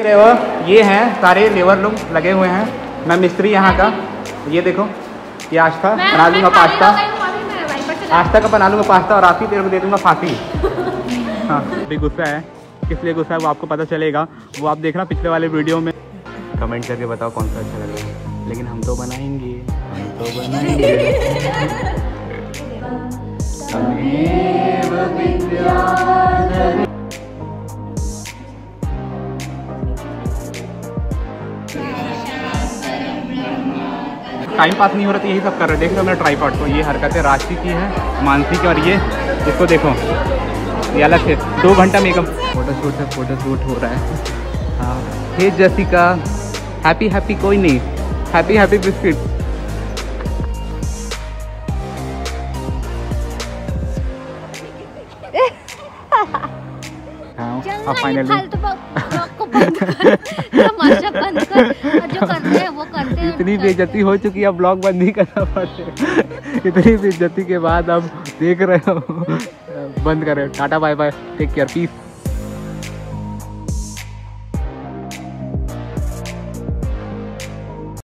ये हैं सारे लेबर लोग लगे हुए हैं। मैं मिस्त्री यहाँ का। ये देखो, ये आस्था बना लूँगा पास्ता। आस्था का बना लूँगा पास्ता और आती तेरे को दे दूँगा फांसी। हाँ, अभी गुस्सा है, किस लिए गुस्सा है वो आपको पता चलेगा, वो आप देखना पिछले वाले वीडियो में। कमेंट करके बताओ कौन सा अच्छा लग रहा है, लेकिन हम तो बनाएंगे, हम तो बनाएंगे। टाइम पास नहीं हो रहा तो यही सब कर रहे हैं। देख लो मेरा ट्राइपॉड को, ये हरकतें राशि की है, मानसी की, और ये इसको देखो, ये अलग है। 2 घंटा मेकअप, फोटोशूट है, फोटोशूट हो रहा है। हाँ, हे जैसिका, हैप्पी हैप्पी कोई नहीं, हैप्पी हैप्पी बिस्किट। हाँ, फाइनली इतनी बेइज्जती हो चुकी है, अब ब्लॉग बंद नहीं करना पड़ता। इतनी बेइज्जती के बाद अब देख रहे हो, बंद करें। Tata bye bye, take care, piece.